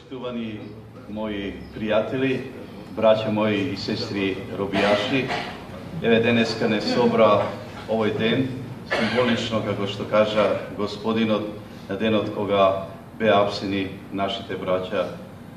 Poštovani moji prijatelji, braća moji i sestri robijaši, evo deneska ne sobra ovaj den, simbolično, kako što kaže Gospodin, na den od koga be apsini našite braća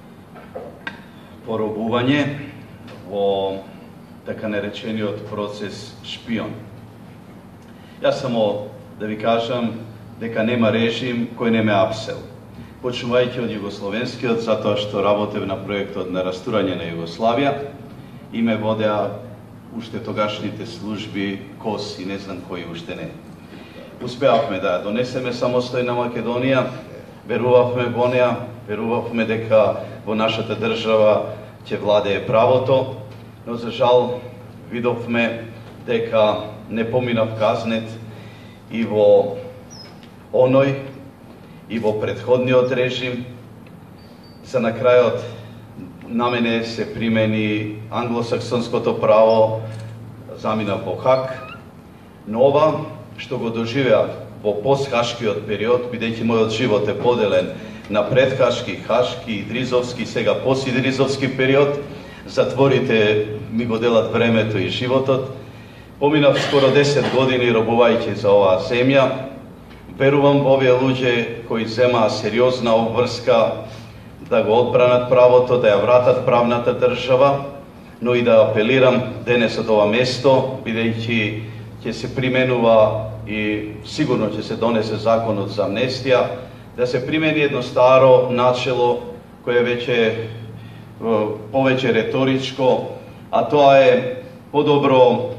porobuvanje o така наречениот процес шпион. Јас само да ви кажам дека нема режим кој не ме апсел. Почнувајќи од југословенскиот, затоа што работев на проектот на растурање на Југославија и ме водеа уште тогашните служби, КОС и не знам кои уште не. Успеавме да донесеме самостојна Македонија, верувавме во неа, верувавме дека во нашата држава ќе владее правото, но за жал видовме дека не поминав казнет и во оној и во претходниот режим. За на крајот на мене се примени англосаксонското право, замина во Хаг, но ова што го доживеав во постхашкиот период, бидејќи мојот живот е поделен на предхашки, хашки и дризовски, сега постидризовски период, затворите ми го делат времето и животот. Поминав скоро 10 години робувајќи за оваа земја. Верувам во овие луѓе кои земаа сериозна обврска да го одбранат правото, да ја вратат правната држава, но и да апелирам денес од ова место, бидејќи ќе се применува и сигурно ќе се донесе законот за амнестија, да се примени едно старо начело кое веќе повеќе реторичко, а тоа е подобро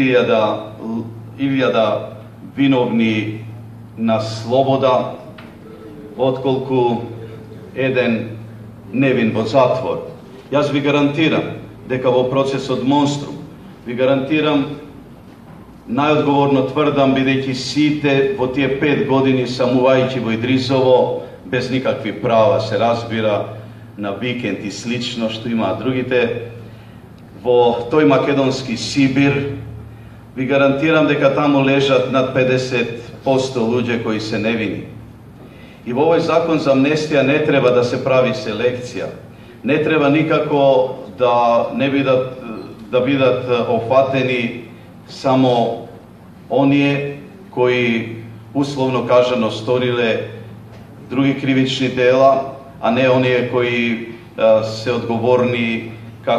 1000 виновни на слобода, отколку еден невин во затвор. Јас ви гарантирам дека во процесот Монструм, ви гарантирам, најодговорно тврдам, бидејќи сите во тие 5 години самувајќи во Идризово, без никакви права, се разбира, на викенд и слично што имаат другите, во тој македонски Сибир, ви гарантирам дека таму лежат над 50% луѓе кои се невини. И во овој закон за амнестија не треба да се прави селекција. Не треба никако да бидат офатени само оние кои условно кажано сториле други кривични дела, а не оние кои се одговорни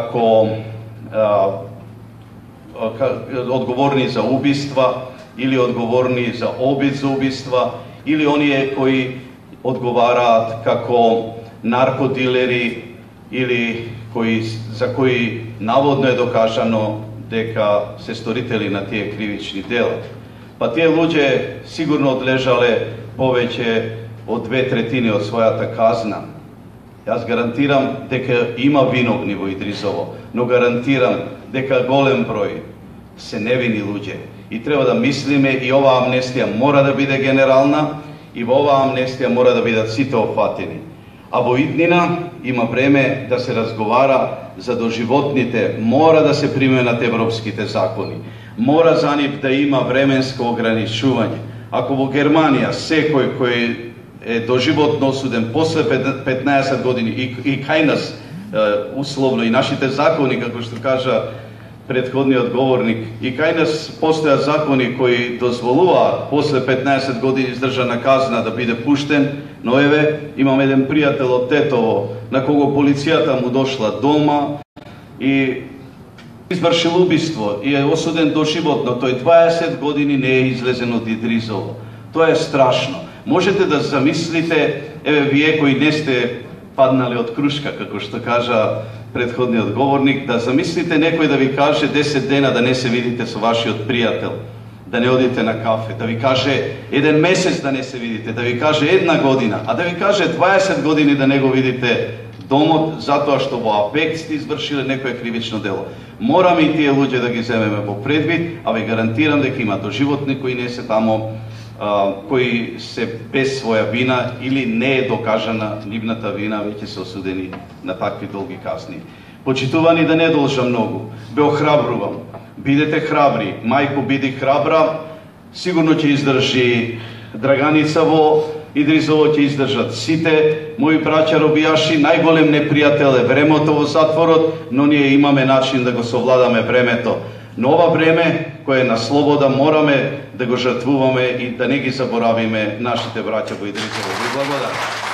одговорни за убиства или одговорни за обид за убиства, или оние кои одговараат како наркодилери или за кои наводно е докажано дека се сторители на тие кривични дела. Па тие луѓе сигурно одлежале повеќе од 2/3 од својата казна. Јас гарантирам дека има виновни во Идризово, но гарантирам дека голем број се невини луѓе. И треба да мислиме, и оваа амнестија мора да биде генерална, и во оваа амнестија мора да бидат сите офатени. А во иднина има време да се разговара за доживотните, мора да се применат европските закони. Мора за нив да има временско ограничување. Ако во Германија секој кој е доживотно осуден после 15 години и кај нас условно и нашите закони, како што кажа предходниот говорник, и кај нас постојат закони кои дозволуваат после 15 години издржана казна да биде пуштен, но еве имам еден пријател од Тетово на кого полицијата му дошла дома и извршил убиство и е осуден доживотно. Тој 20 години не е излезен од Идризово. Тоа е страшно. Можете да замислите, еве вие кои не сте паднале од крушка, како што кажа предходниот говорник, да замислите некој да ви каже 10 дена да не се видите со вашиот пријател, да не одите на кафе, да ви каже еден месец да не се видите, да ви каже 1 година, а да ви каже 20 години да не го видите домот, затоа што во афект сте извршиле некое кривично дело. Мораме и тие луѓе да ги земеме во предвид, а ви гарантирам дека има доживотни кои не се тамо, кои се без своја вина или не е докажана нивната вина, веќе се осудени на такви долги казни. Почитувани, да не должам многу, бе охрабрувам, бидете храбри, мајко биди храбра, сигурно ќе издржи Драганица во Идризово ќе издржат сите мои браќа робијаши. Најголем непријател е времето во затворот, но ние имаме начин да го совладаме времето. Но ова време кое е на слобода мораме да го жртвуваме и да не ги заборавиме нашите браќа во Идризово. Ви благодарам.